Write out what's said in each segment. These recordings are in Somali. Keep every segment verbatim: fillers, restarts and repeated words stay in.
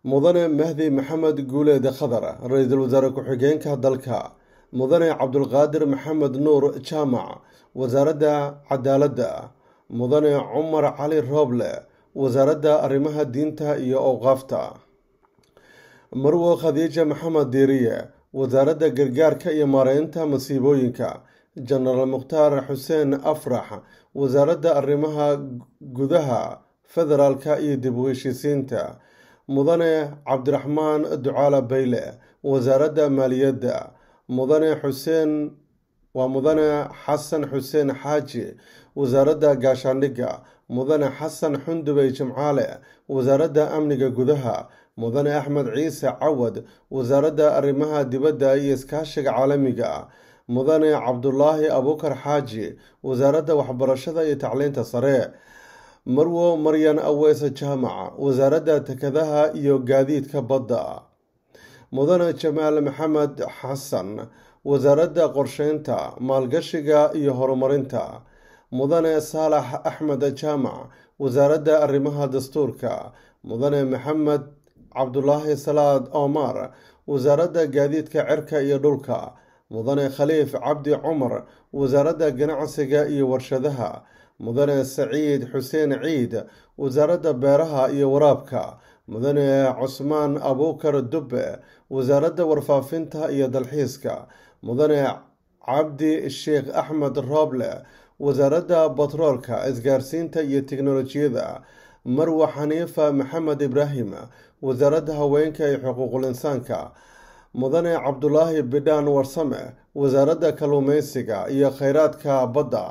mudane Mahdi Maxamed Guuleed Khadar ra'iisul wasaare ku-xigeenka dalka mudane Cabdulqaadir Maxamed Nuur Jaamac wasaaradda cadaaladda mudane Cumar Cali Rooble wasaaradda arrimaha diinta iyo awqaafta marwo Khadiija Maxamed Diiriye wasaaradda gargaarka iyo maareynta masiibooyinka General Mukhtaar Xuseen Afrax wasaaradda arrimaha gudaha federaalka iyo dib u heshiisiinta mudane Cabdiraxmaan Ducaale Bayle wasaaradda maaliyadda mudane Xuseen waa mudane Xasan Xuseen Xaaji wasaaradda gaashaandhigga mudane Xasan Xundubey Jimcaale wasaaradda amniga gudaha mudane Axmed Ciise Cawad wasaaradda arrimaha dibadda iyo iskaashiga caalamiga mudane Cabdulaahi Abukar Xaaji wasaaradda waxbarashada iyo tacliinta sare marwo Maryan Aweys Jaamac wasaaradda takadaha iyo gaadiidka badda mudane Jamaal Maxamed Xasan wasaaradda qorsheynta maalgashiga iyo horumarinta mudane Saalax Axmed Jaamac wasaaradda arrimaha dastuurka mudane Maxamed Cabdulaahi Salaad Omar wasaaradda gaadiidka cirka iyo dhulka mudane Khaliif Cabdi Cumar wasaaradda ganacsiga iyo warshadaha mudane Saciid Xuseen Ciid wasaaradda beeraha iyo waraabka mudane Cusmaan Abukar Dubbe wasaaradda warfaafinta iyo dalxiiska mudane Cabdi Sheekh Axmed Rooble wasaaradda batroolka isgaarsiinta iyo tiknoolajiyada marwo Xaniifa Maxamed Ibraahim wasaaradda haweenka iyo xuquuqul insaanka mudane Cabdulaahi Bidhaan Warsame wasaaradda kalluumeysiga iyo kheyraadka badda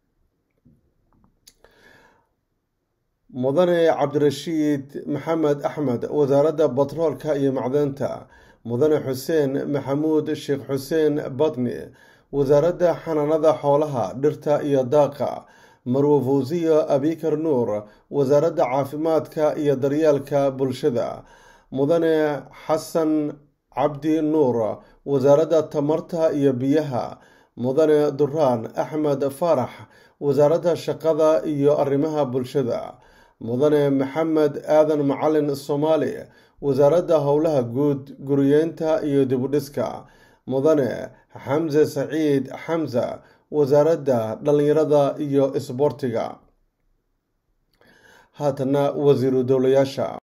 mudane Cabdirashiid Maxamed Axmed wasaaradda batroolka iyo macdanta mudane Xuseen Maxamuud Sheekh Xuseen Badni wasaaradda xanaanada xoolaha dhirta iyo daaqa marwo Fawziya Abikar Nuur wasaaradda caafimaadka iyo daryeelka bulshada mudane Xasan Cabdi Nuur wasaaradda tamarta iyo biyaha mudane Duraan Axmed Farax wasaaradda shaqada iyo arrimaha bulshada mudane Maxamed Aadan Macalin Soomaali wasaaradda howlaha guud guriyeenta iyo dib u dhiska mudane Xamse Saciid Xamza wasaaradda dhalinyarada iyo isboortiga haatana wasiiru dowlayaasha